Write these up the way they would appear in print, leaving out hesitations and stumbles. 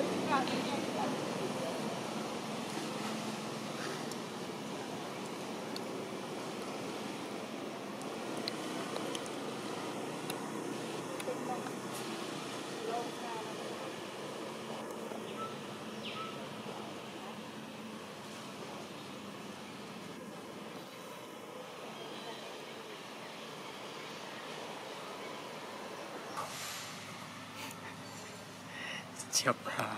จับปลา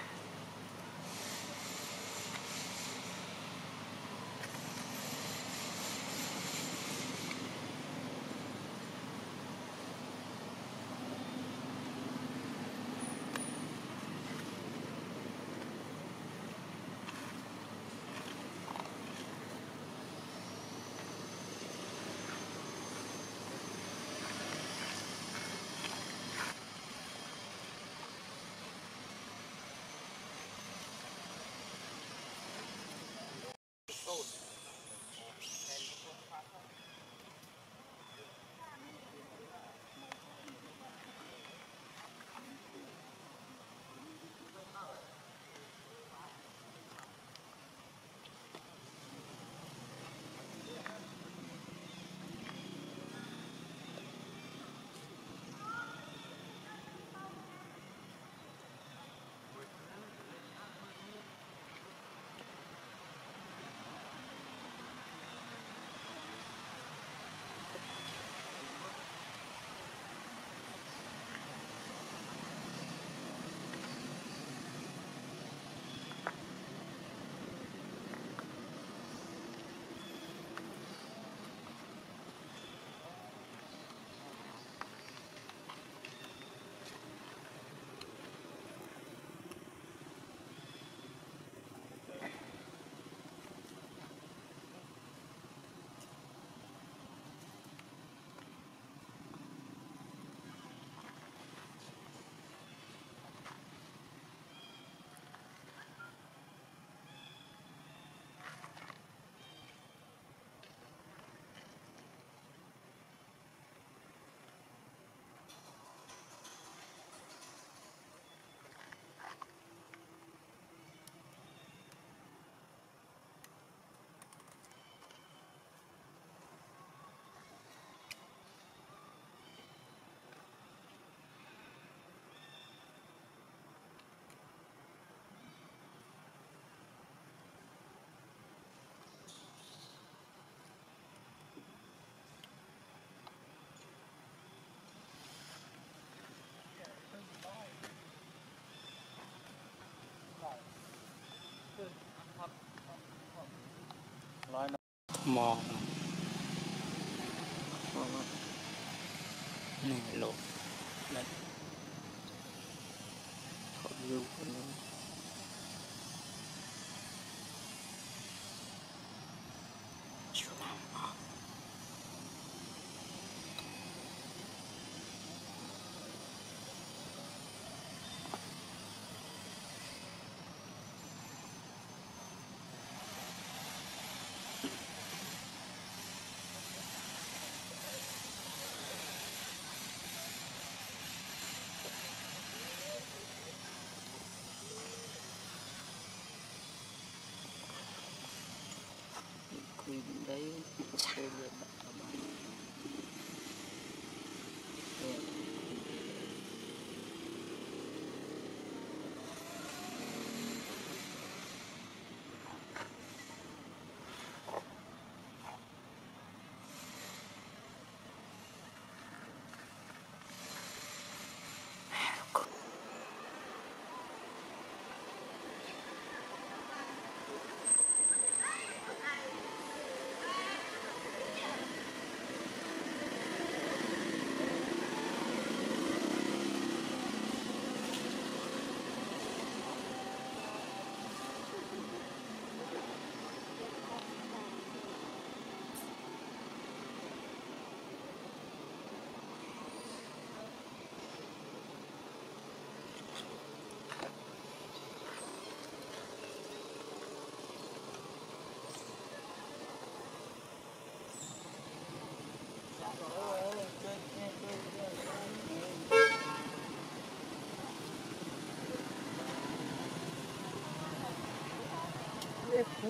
มองนี่โลกนั่นเขาอยู่คนนึงชูน้ำออกđấy chơi được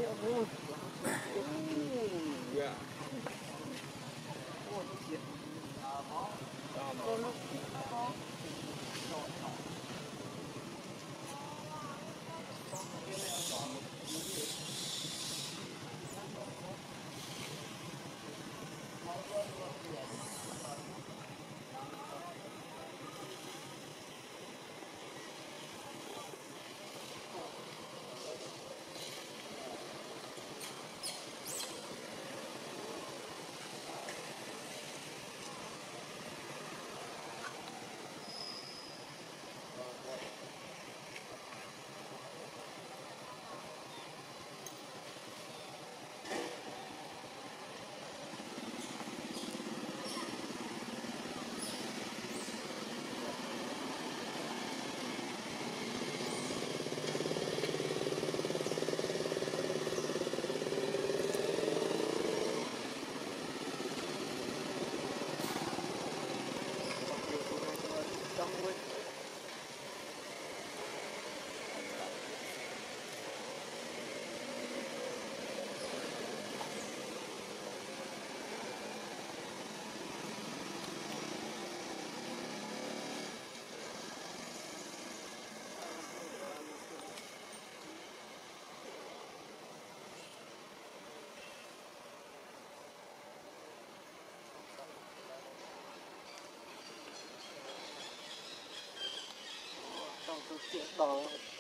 Đỏ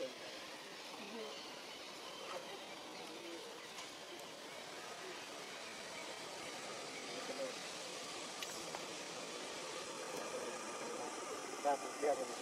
ra cũng đeo được.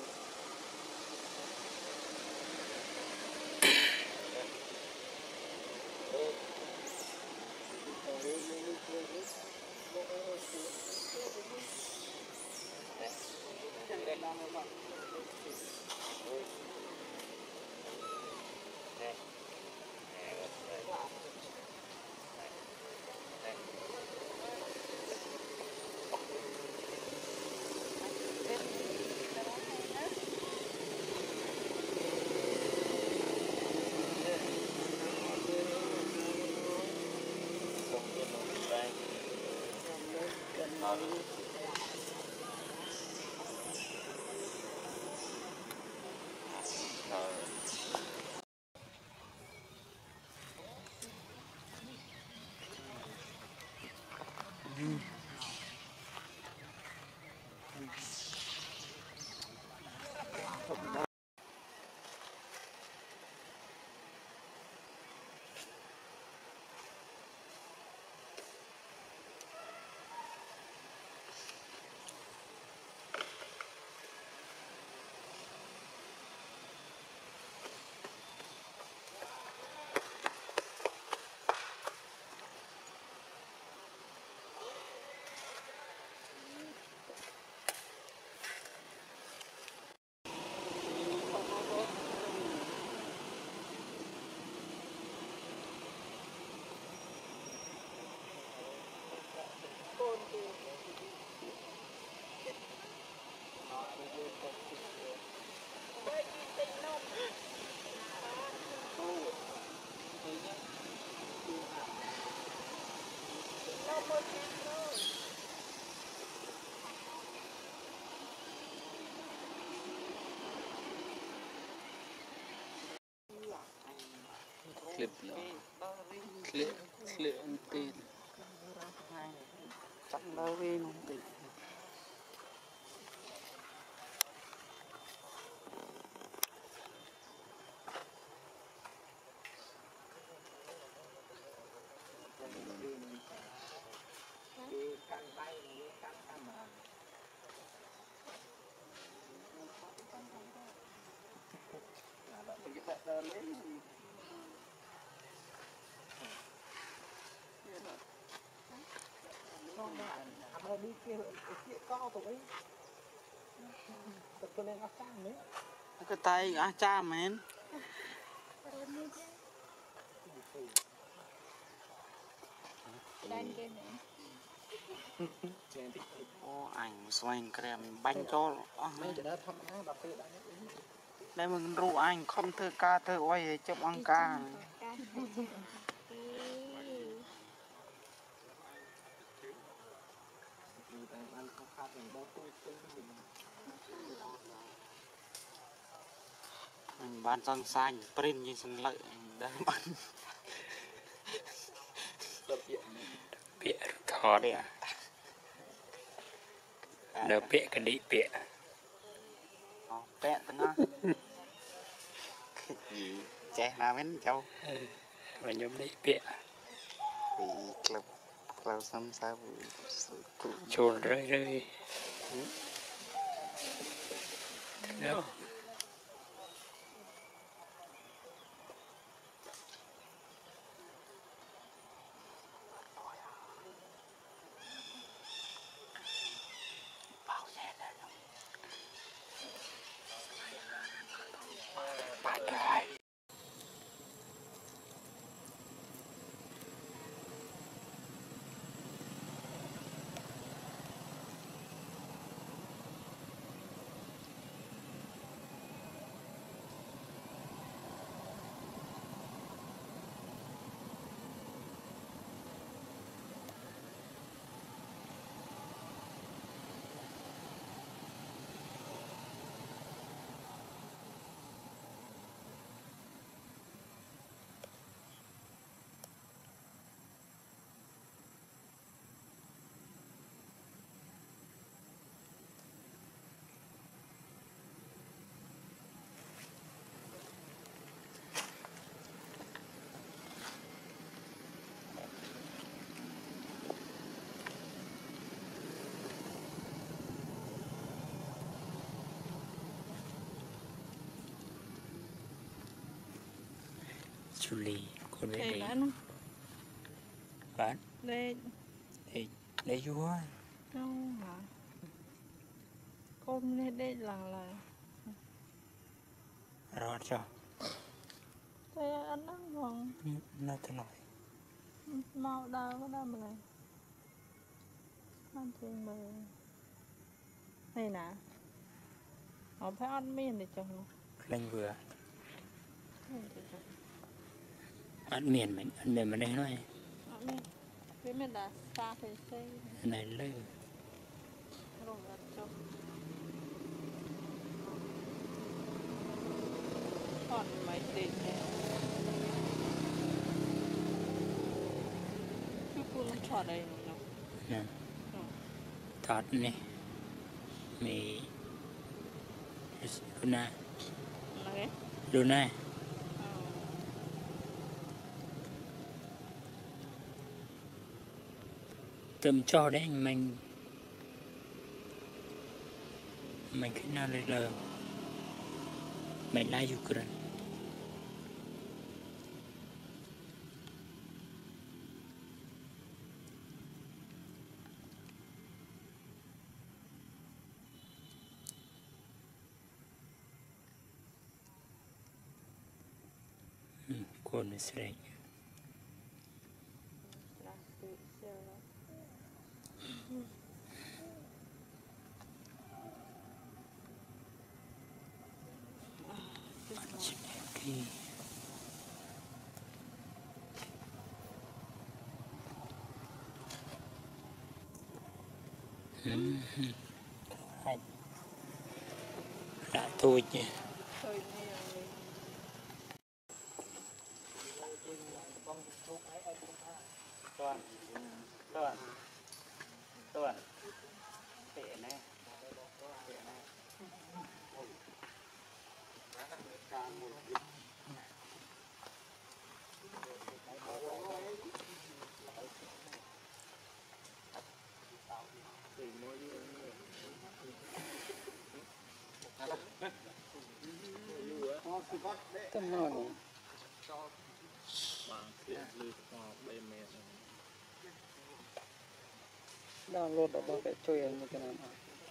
clip lo clip antin chẳng đâu về không tỉnh đi kia co tụi tụi lên áo cam đấy cái tay áo cam men ô ảnh xoay kem bánh cho đây mình ru anh không thơ ca thơ oi chụp ăn ca bán son xanh print như sân lợi đây bán bịa thọt đỡ bịa cái đi bịa bẹ tao nó gì trẻ nào mến cháu và nhóm đi bịa bị club club xăm sao chồn rơi rơi đâu Julie con bé đấy bán đây vua không hả con lên đây là rót cho thế anh ăn ngon nó thế nói mau đau có đau mà này ăn thường mà này nè họ phải ăn miên để chồng lên vừa ăn miền mà đây nói ăn miên cái miên là xa phải xây này lơ rồi là chồng còn mấy tiền này cứ cuốn nó tròn đây nè thọt nè mì Luna này Luna tầm cho đấy mình khi nào lấy lờ mình lại dục rồi con nó sẽ đã thôi chứ tuần tệ này tâm hồn download ở đâu phải chơi như thế nào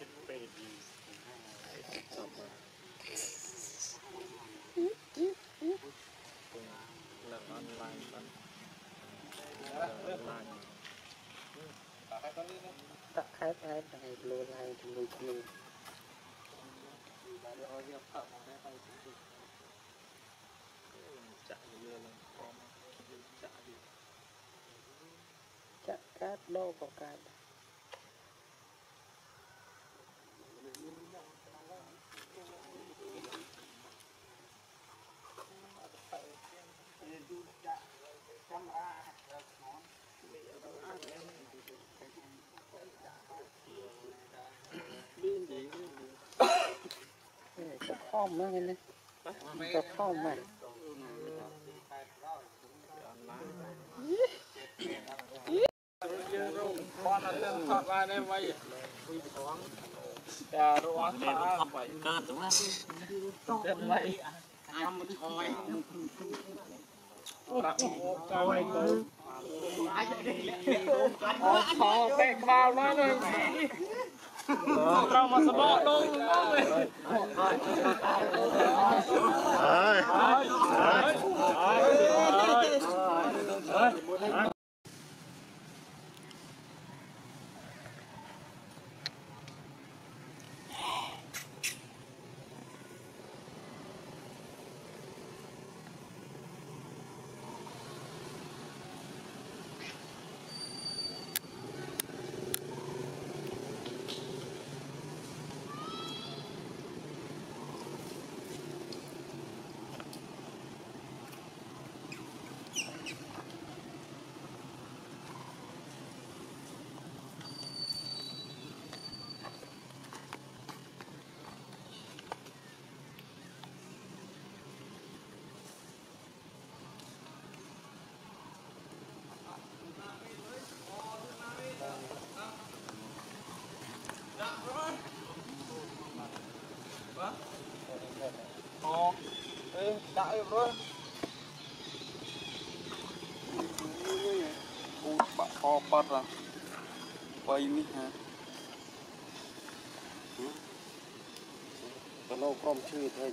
tắt hết này lùi lại thì lùi chặt cát đâu vào cát Cái phong nó này cái phong này con là tên thật ra đây vậy à đồ ăn thật vậy cơ đúng không tên vậy ăn một thôi đặt một coi cơ họ bẹt vào nó rồi trong mà sắp bọ luôn đại rồi bạn kho bắt ra quay mi hả cái lâu không chơi thôi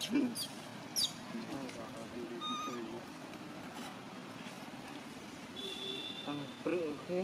Tăng bự thế.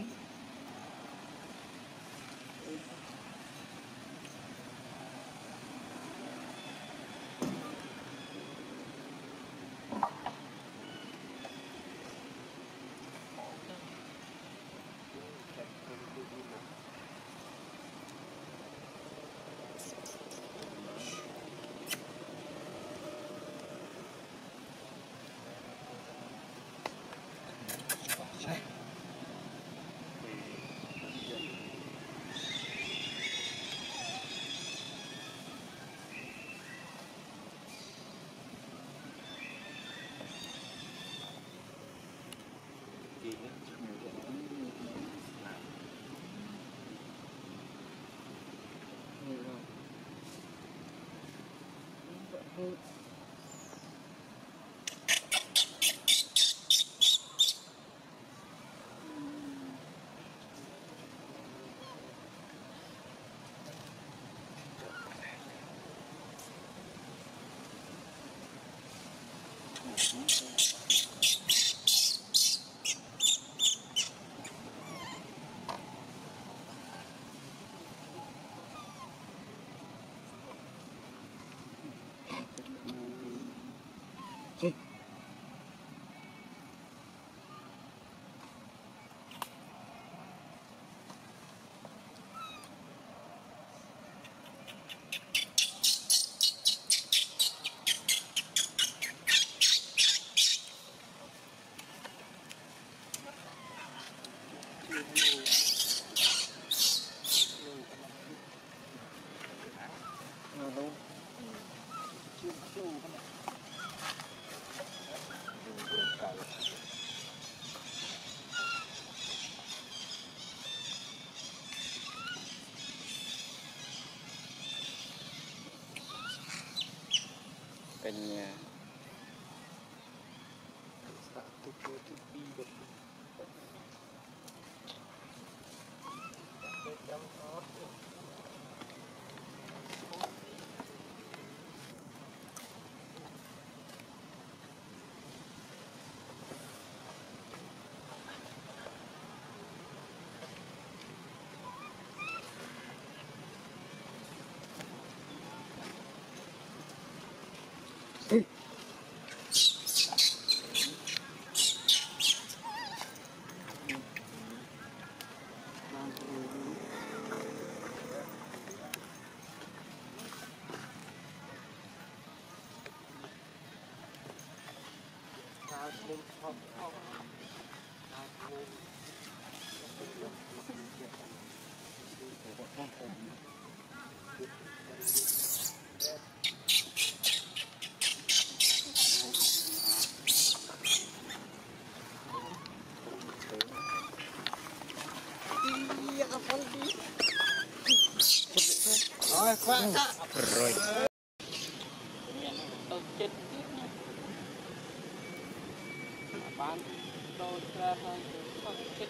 Cả nhà rồi Chết bán đồ ra thôi chết.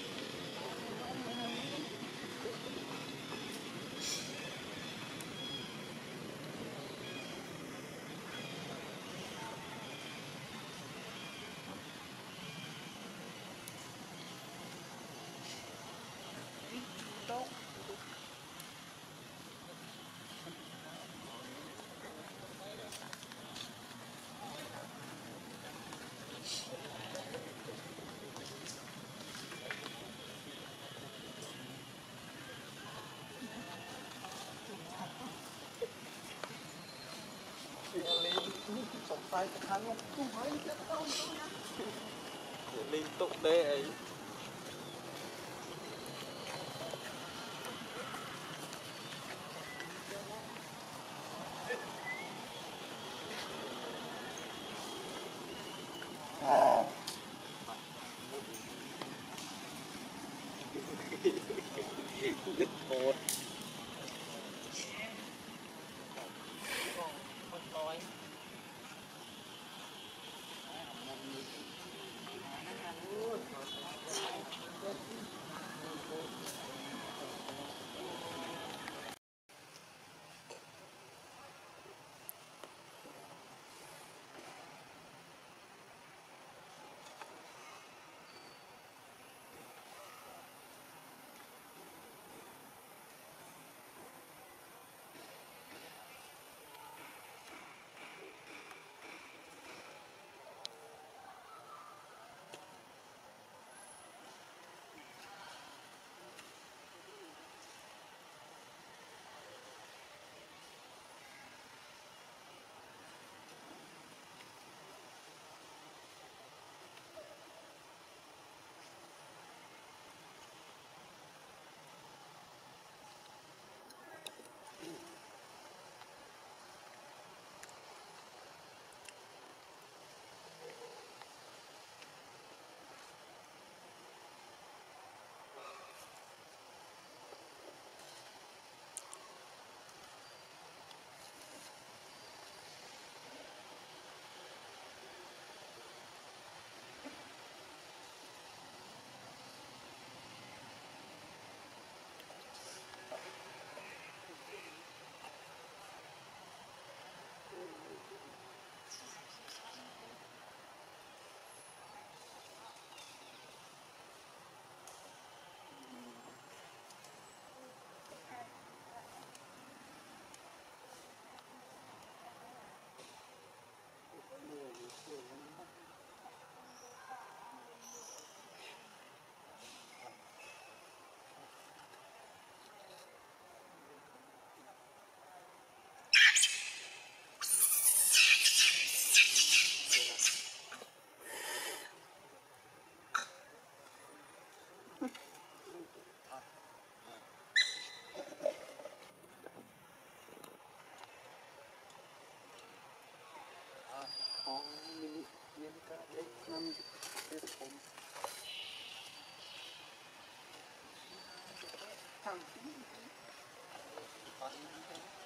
Liên tục đấy. Cột มินิเย็นก็เล็กน้ำเล็กผมทางที่ตอนนี้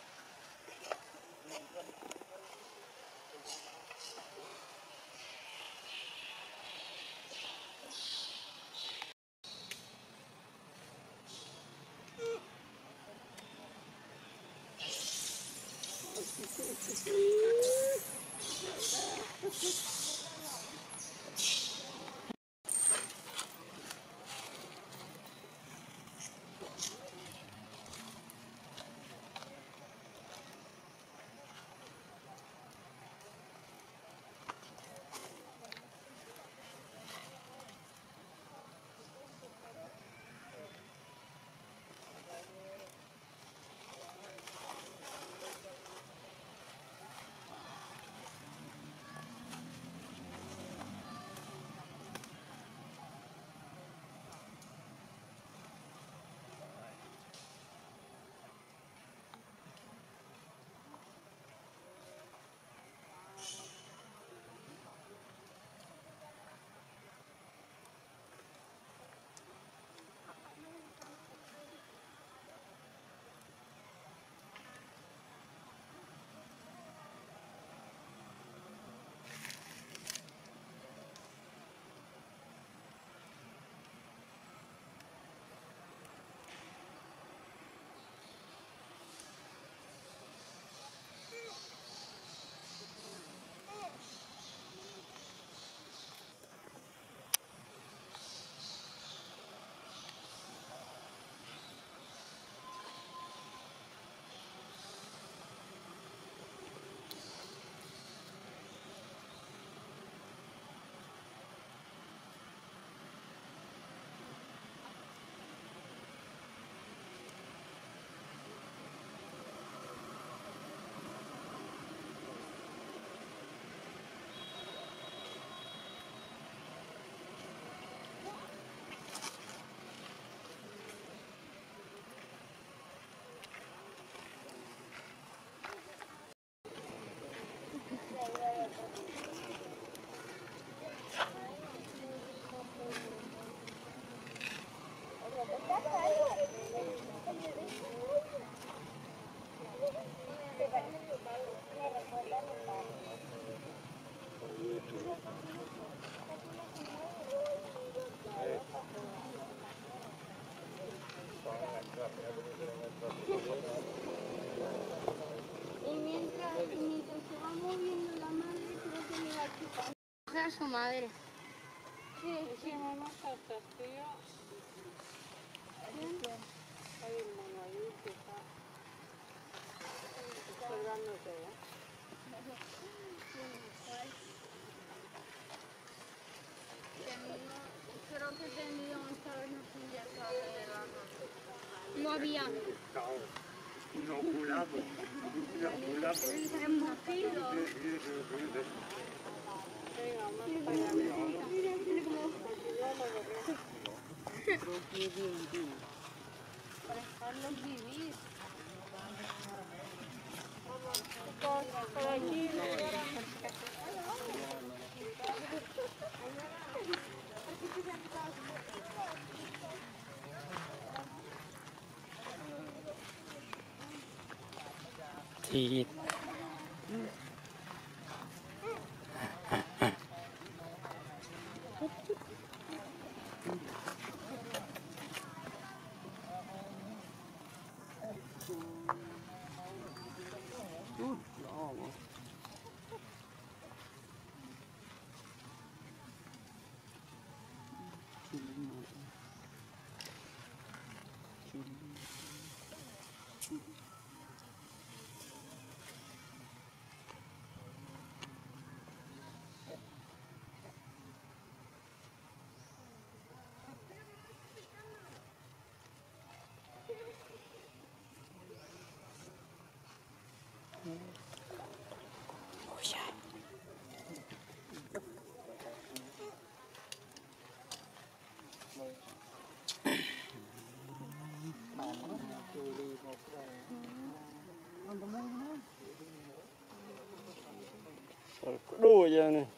mientras se va moviendo la madre, creo que le va a quitar a su madre. Sí, sí, mamá, hasta tío. Hay un mono ahí que está observándose, ¿eh? Creo que tenía esta vez no tenía clase de la no había. inoculado. Embutido. Venga, más para allá. Mira, mira cómo. Para dejarlos vivir. Por aquí. thì đua giờ này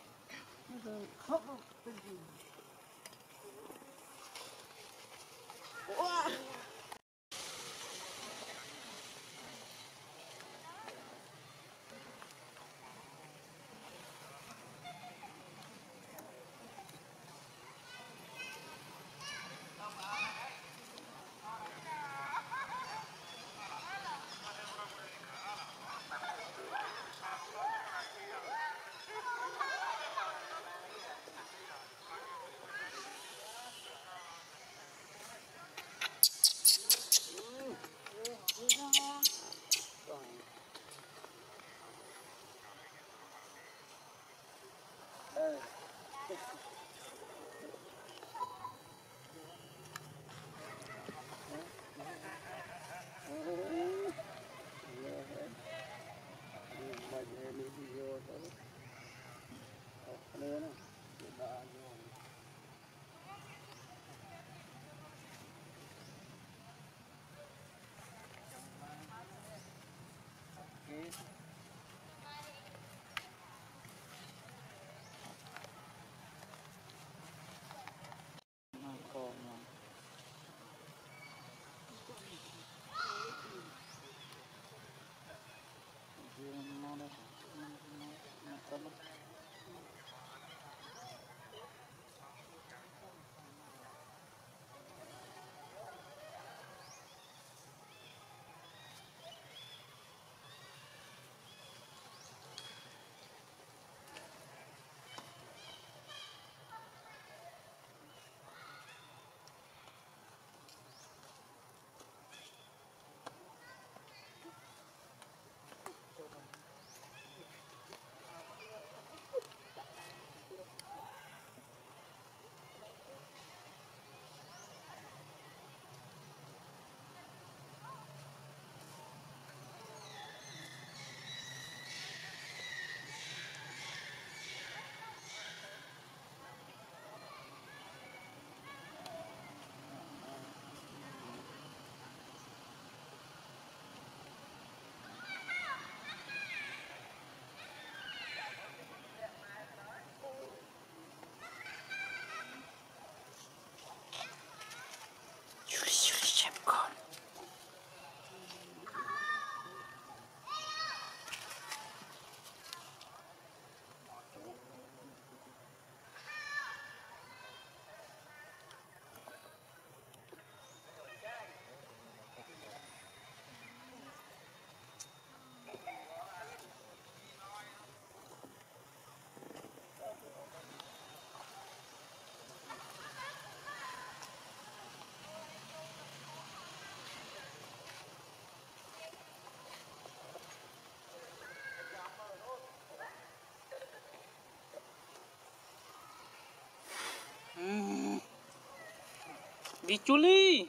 đi chú ly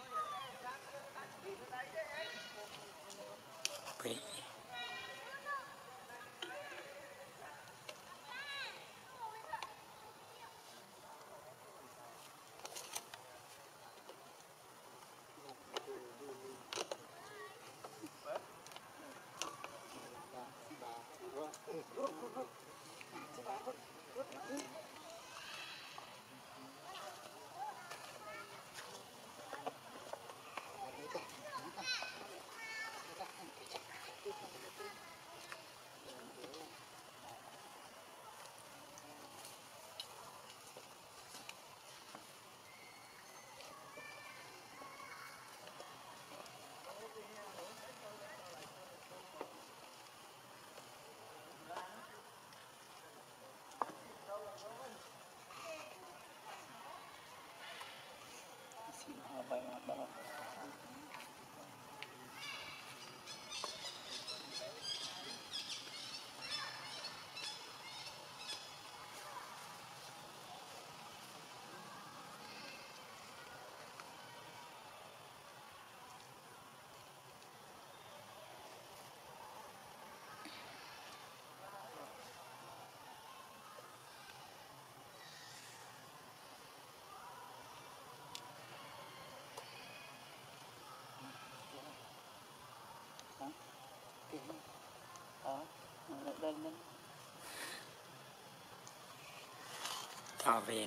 đây thọ viện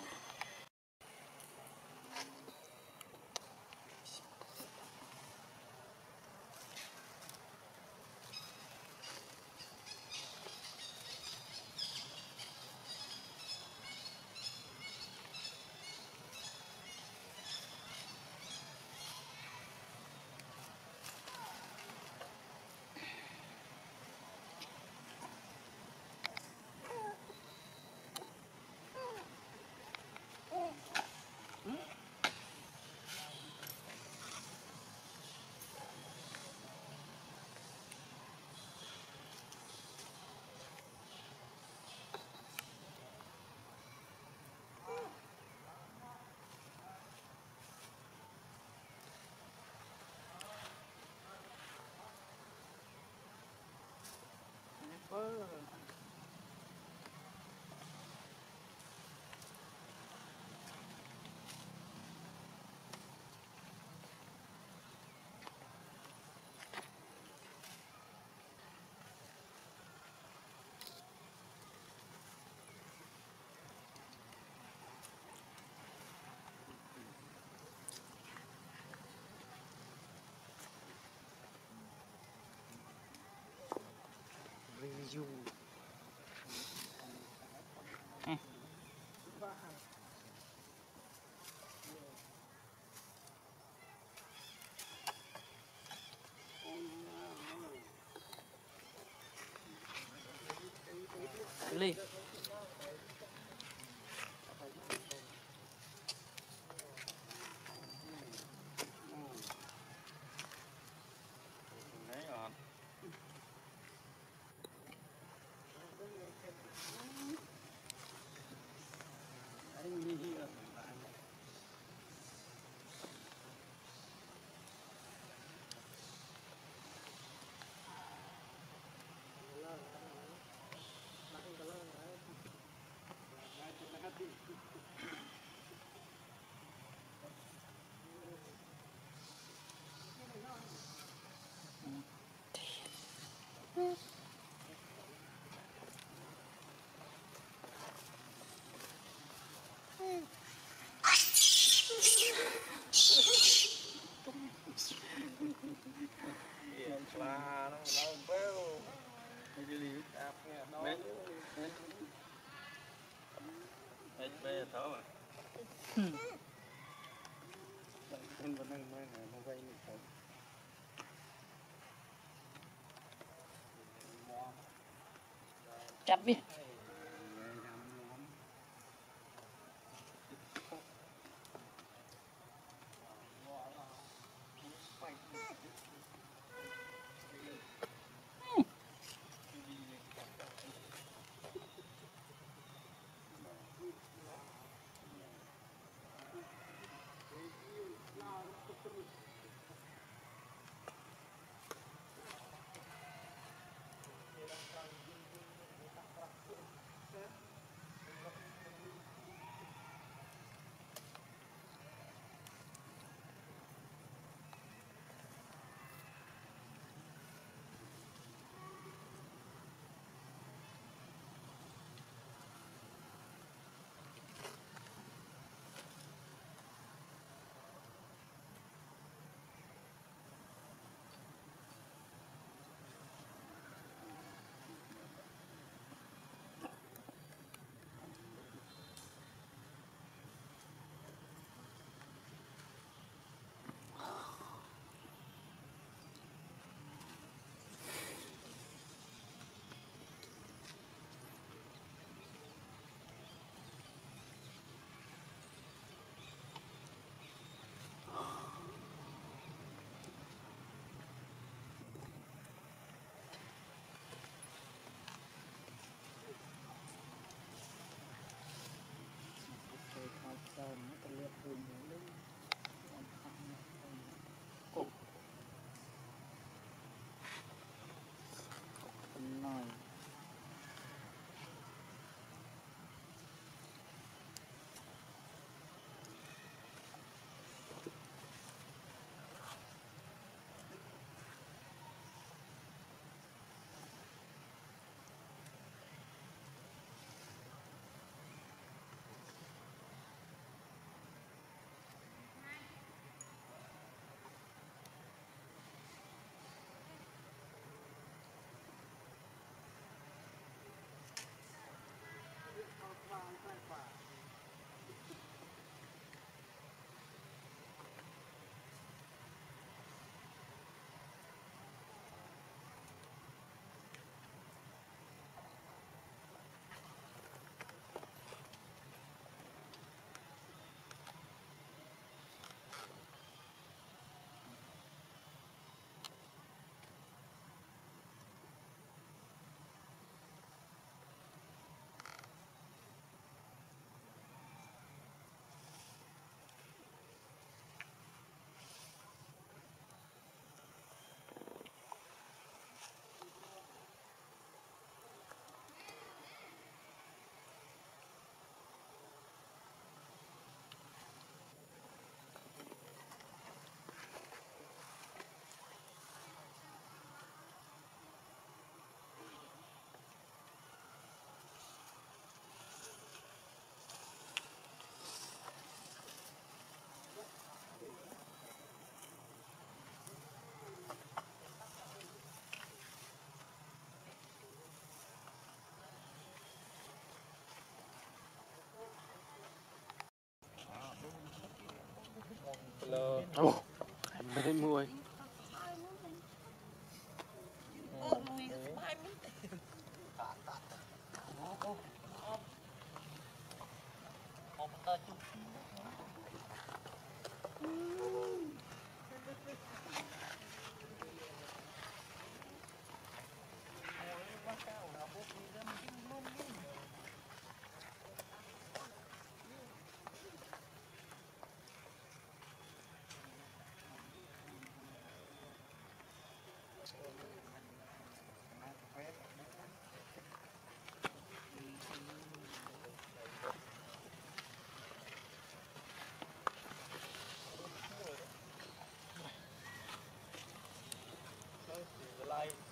review ly chặt đi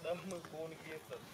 đâm mưa cô này kia rồi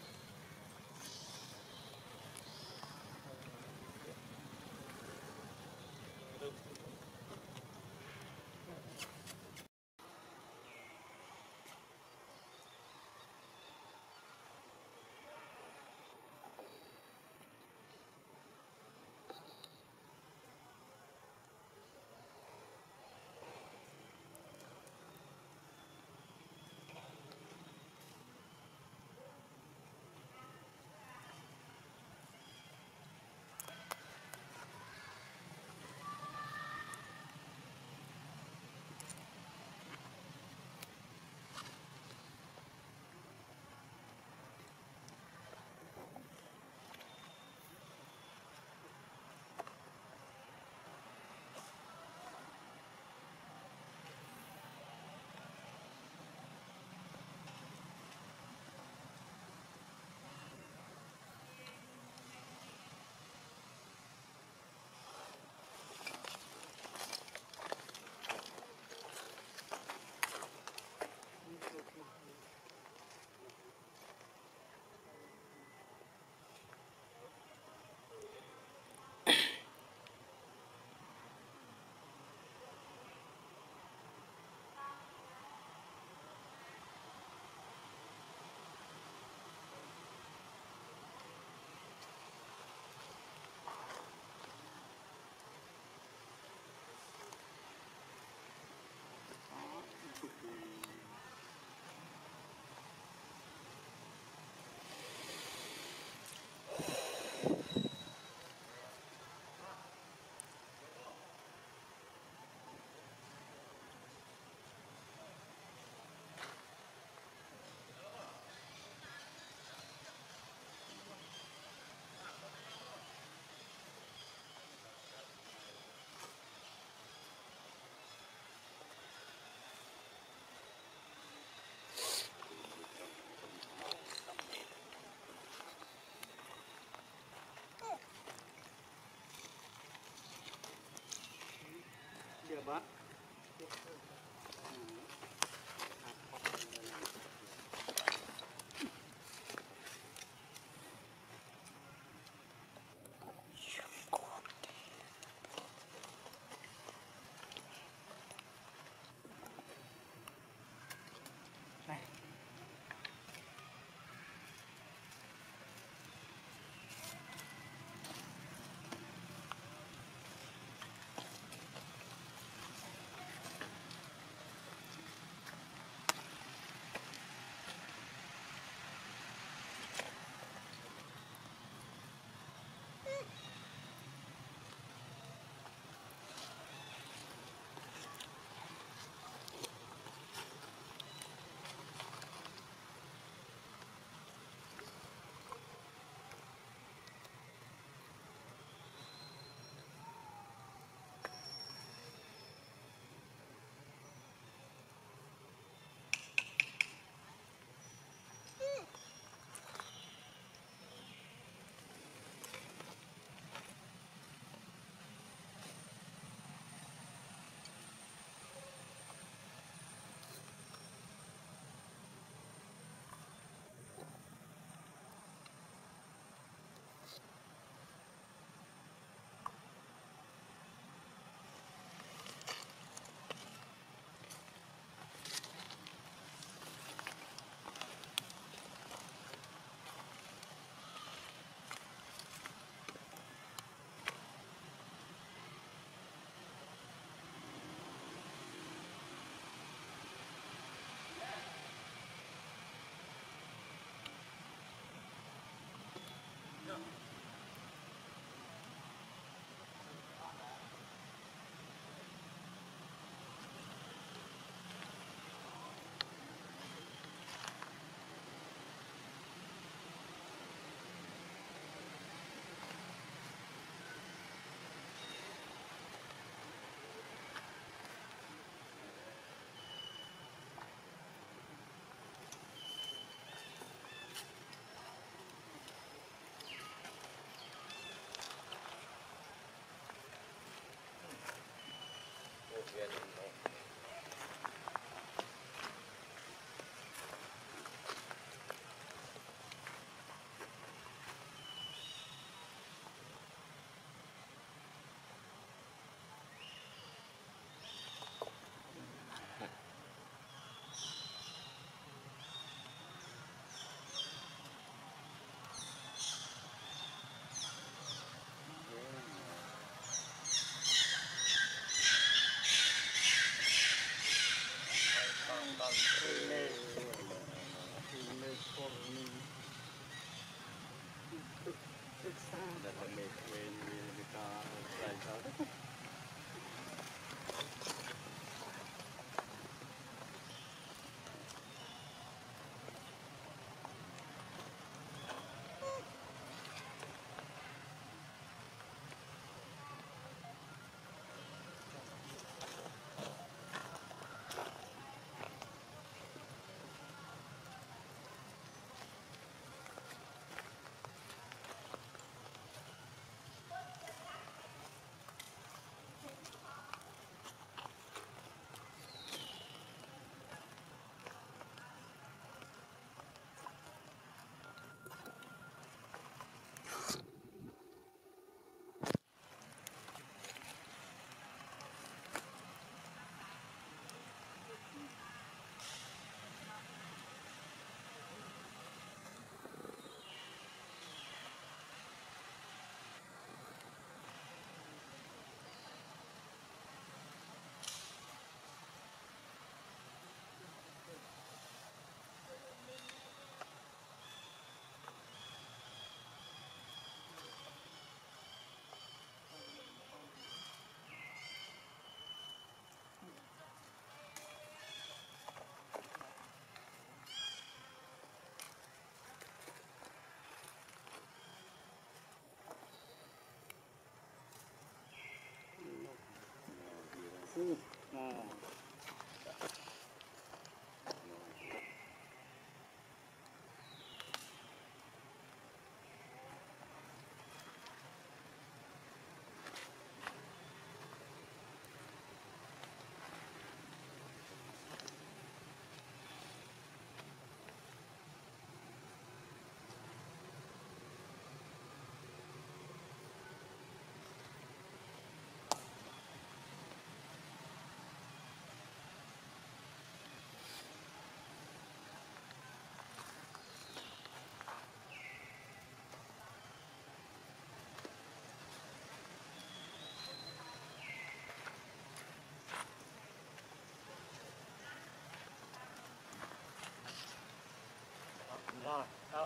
Rồi, đó.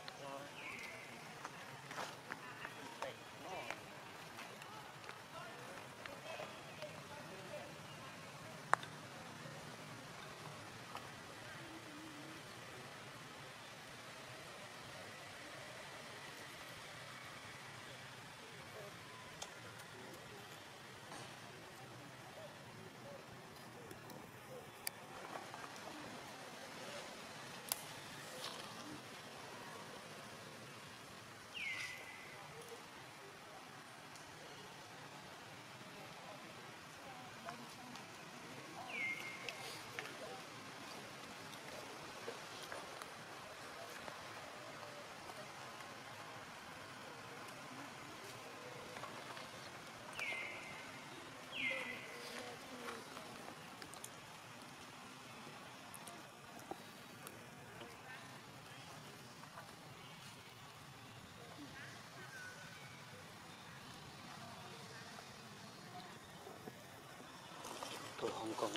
Tôi không có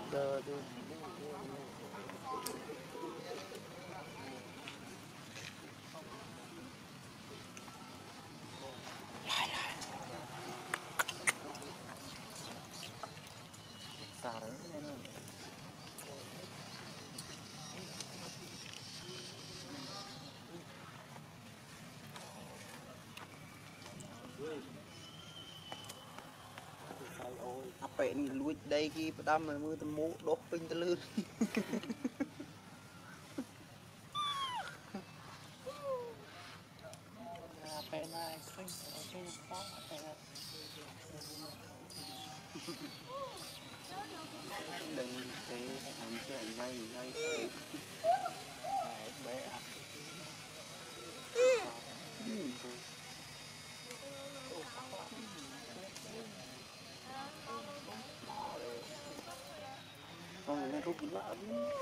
Apẹn lùi đây khi đâm mà mưa tầm mũ đốt pin tơ lư apẹn này pin pin có apẹn đừng thế làm chuyện ngay ngay bé con này rút lỡ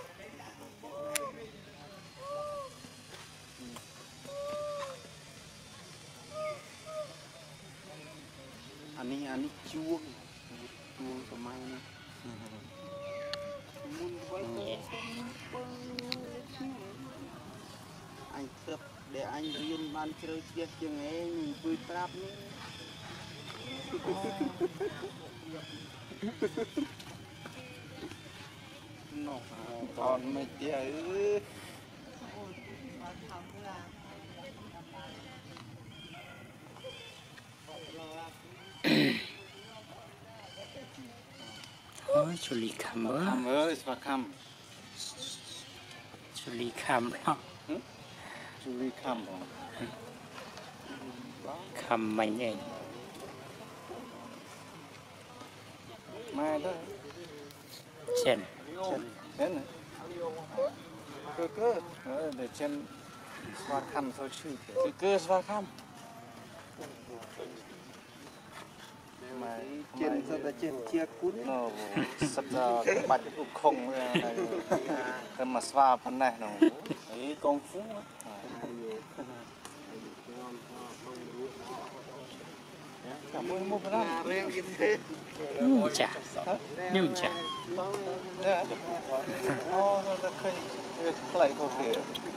anh chuông chuông của mai nè anh tập để anh riêng ban chơi chiếc chừng ấy vui prap ní nó còn mấy tia ôi chú lì khăm ơi khăm ơi và khăm chú lì khăm đó chú lì khăm khăm mình này mai đó chen thế này cơ để trên xoa khăm thôi chứ cơ xoa khăm mà trên sao đã trên chia cún nó sắp ra bạch ục không cái mà xoa phần này nó ấy công phu cảm ơn một lần chả nhưng chả lại có thể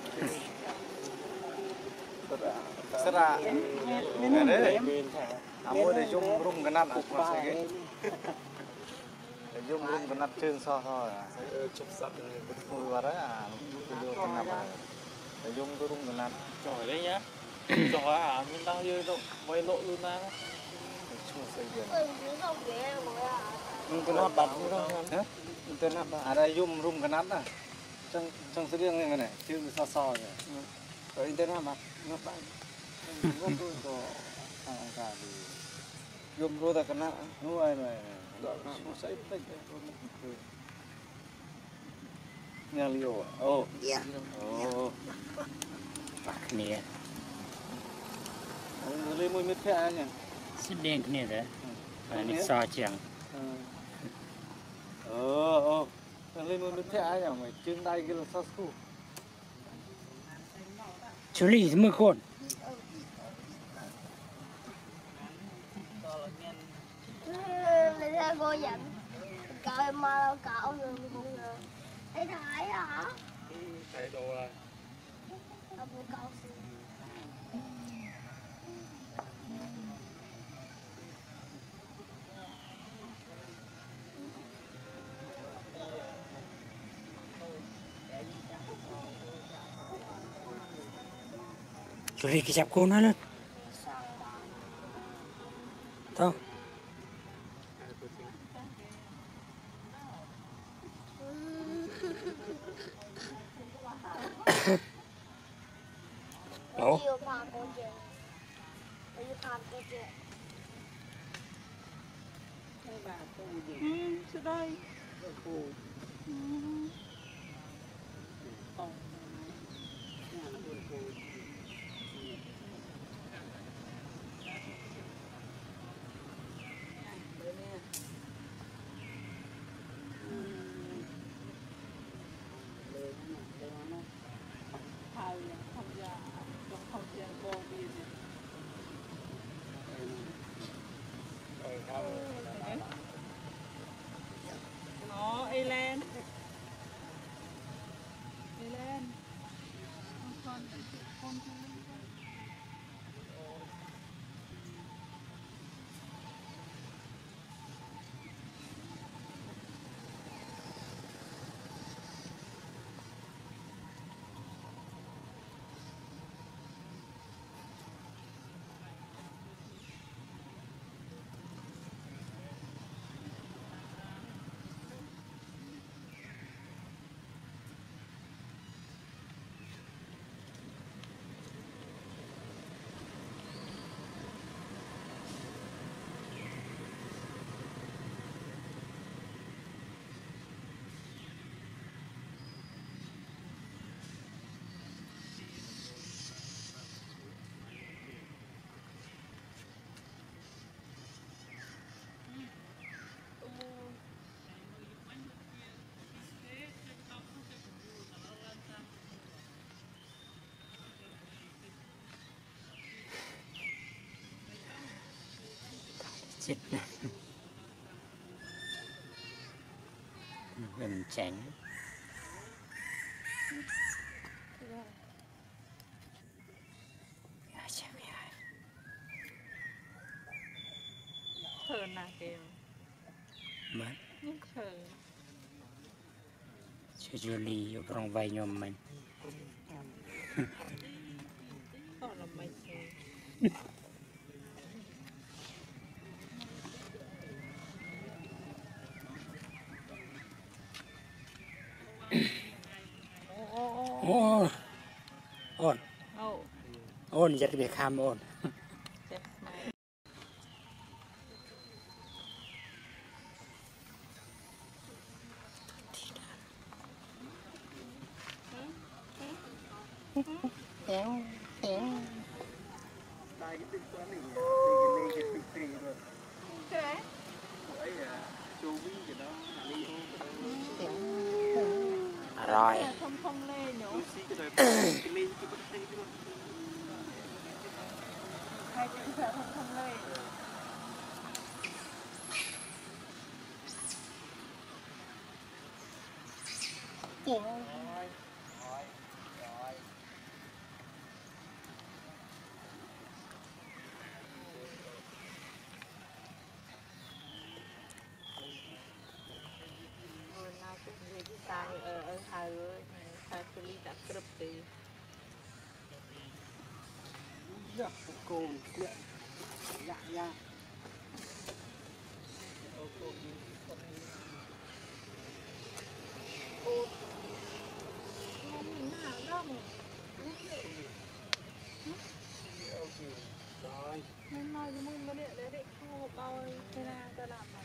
sera đấy amo để dùng rum cái nát mà sẽ cái để dùng rum cái nát trơn so thôi chụp sắt mùi vào đấy đưa cái nát để dùng cái rum cái nát trời đấy nhá trời mình đang chơi đâu quay lộ luôn á cái nát bật nữa cái nát à đây dùng rum cái nát à trong sự riêng này này chứ so so này ở internet mà nó bạn dùng rồi ta kena nuai này saya tích nhà liều oh oh bạc nè lên môi mít phe nhỉ xích đen cái này đấy và nó so chẳng lên môi mít phe nhỉ mày chân đây cái là sao su chú lì mưa khôn Lấy ra cô dẫn cậu em mơ cậu rồi mọi người thấy thái hả? thấy đồ rồi Cậu của cậu chú lì cái chạp cô nó lên thôi ủa yêu phàm cô chị yêu phàm cô chị Sao đây? Nó ê le chết mình tránh thờ nà kìa mất nhưng thờ cho Julie ở trong vai nhom mình họ là mày ôn ôn ô ôn giật bị kham ôn chết mày éo éo rồi không không lên nữa hai chữ sợ không không lên nào cũng về cái tay ở hai cái ly đã cướp đi cô dạ dạ nên nói vớiมึงđể thu bao thế nào ta làm này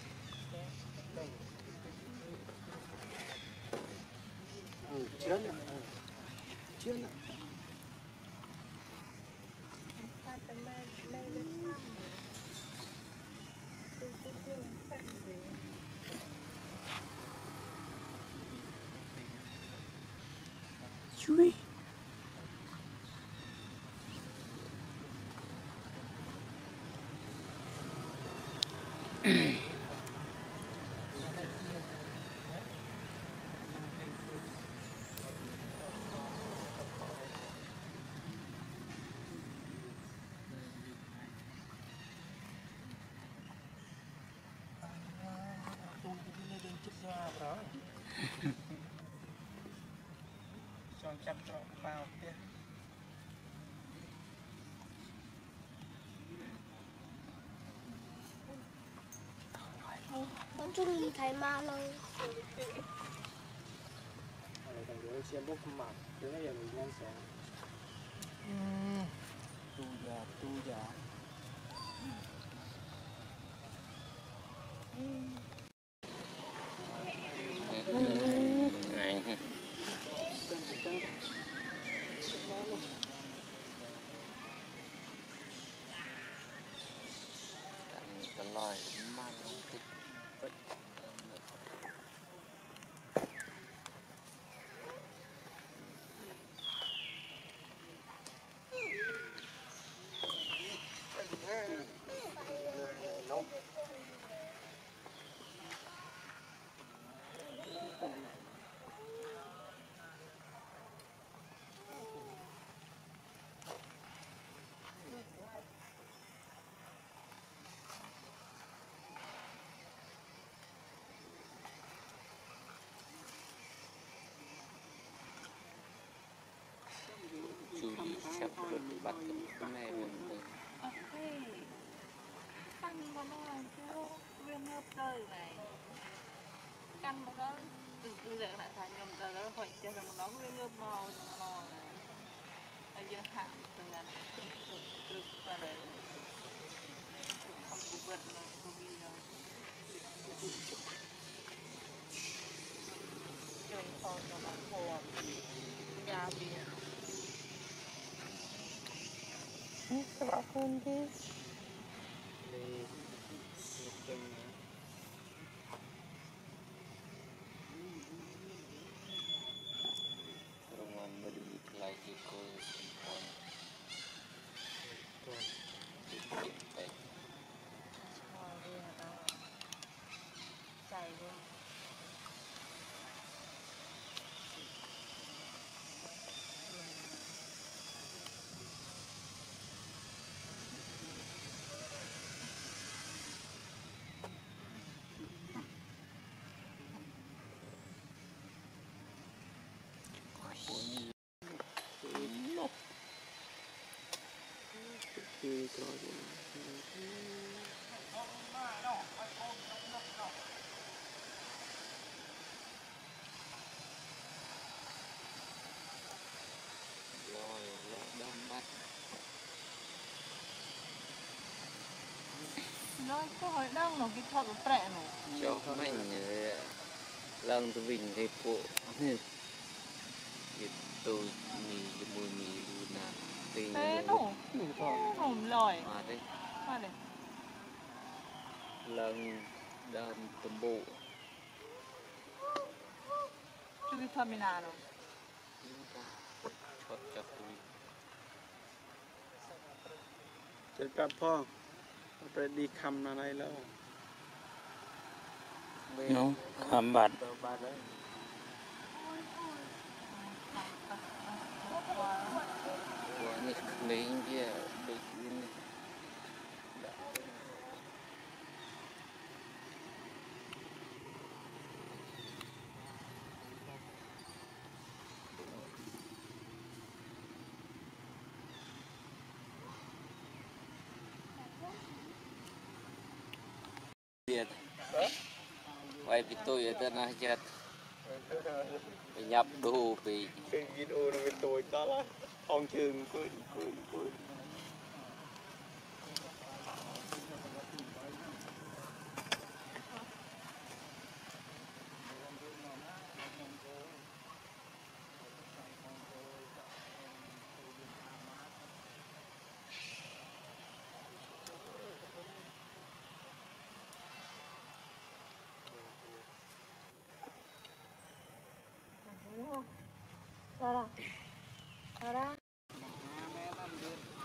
chưa nè chưa nè ta tầm lên lên chui chọn chặt trọ vào kia con chung thấy ma lâu thằng đứa xem bốc mặt đứa này mình đang sống tu già bắt cái này mình từ căn mà nó chứ viên ngợp đời này căn mà nó từ giờ lại thành nhầm từ đó hỏi cho rằng nó viên ngợp màu này ở dưới hạng từ ngàn từ và đấy không có vật nó không đi đâu chơi con nó bán hồ nhà bia các bạn con đi rumah beli lagi ke semua baik chạy luôn rồi đâm bắt nó có hỏi đang nó cái thuật của trẻ này cho mình lần từ bình thì phụ gitu mì na ting thế nó hổm lòi mà đấy mà để lần đâm tầm bộ chú cái thuật mình nào nó chọt chọt tụi จะกลับพ่อไปดีคำอะไรแล้ว nó khám bạt บาดเลย của những mấy kia bị Việt quay với tôi ở tên là chết nhập đồ về คือวิดีโอมันเป็นตัวจ้าละทองเชิงคุย ra ra ra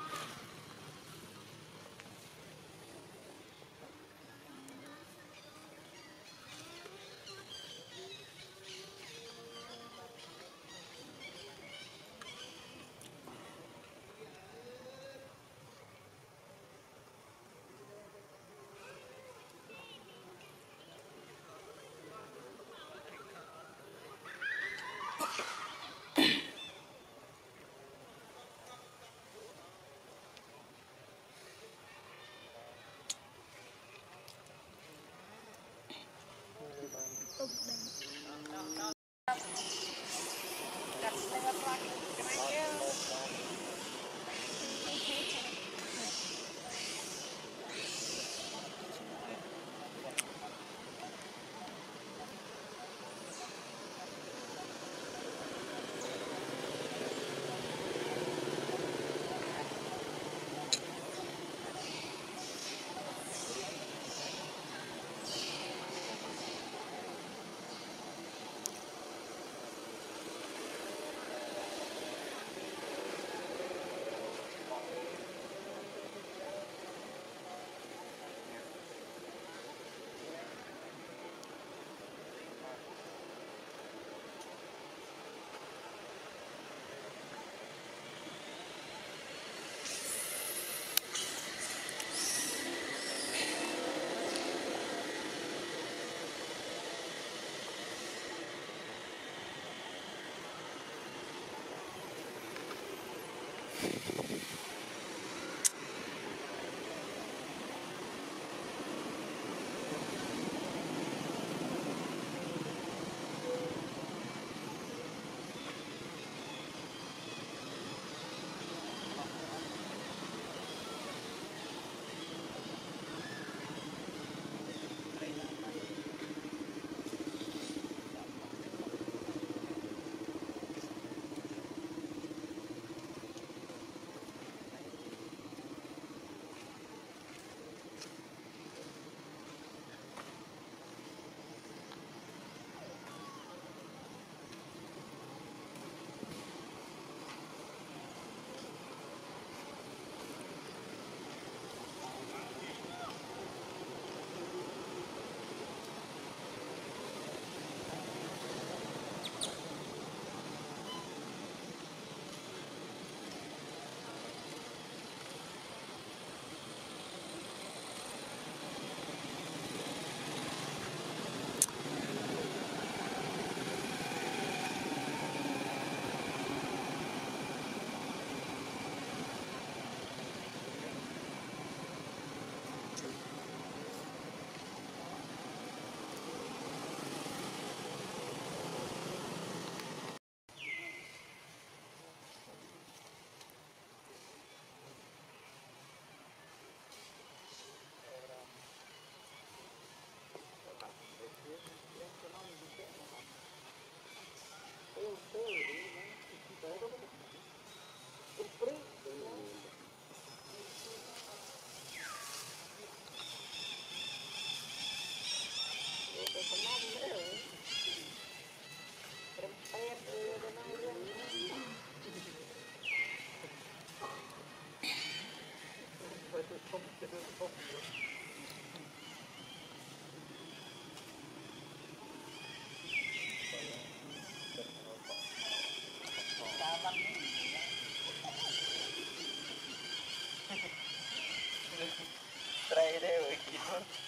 Trai đấy rồi kìa.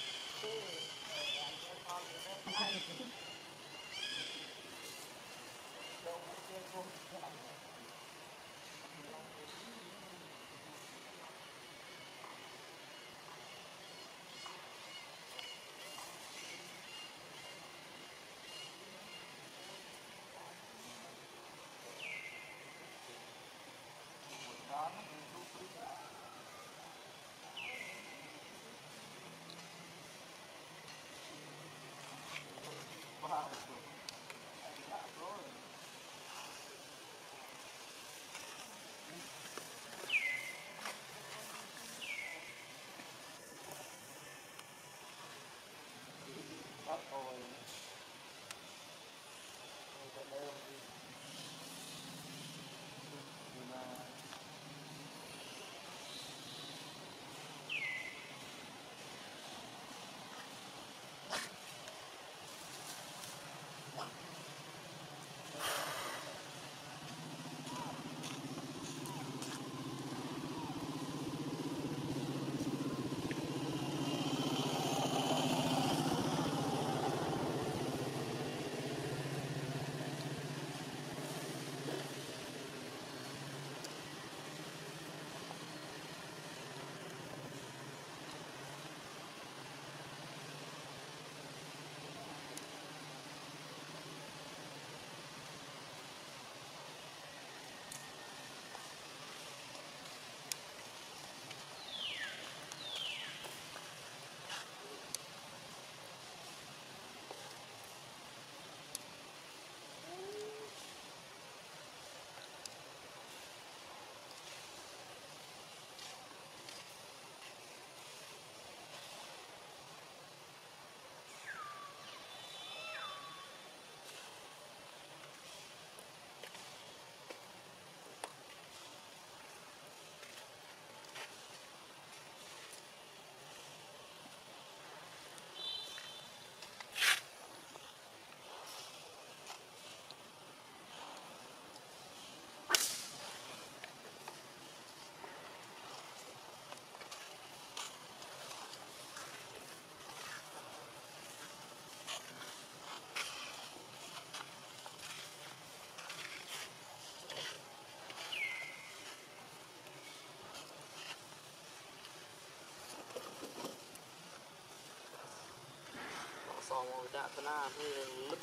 Xong rồi đã thế nào thì lứt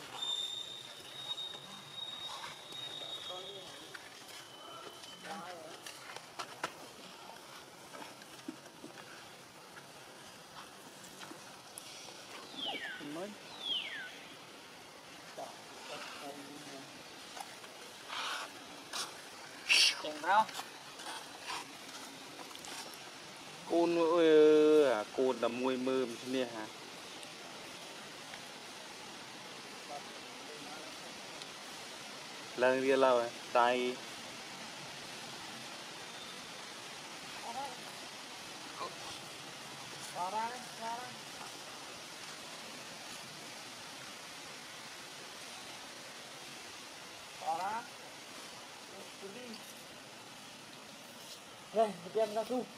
mới chẳng nào côn ơi à côn là mùi mơm thế này hả lần kia lâu rồi tay đây đem ra thu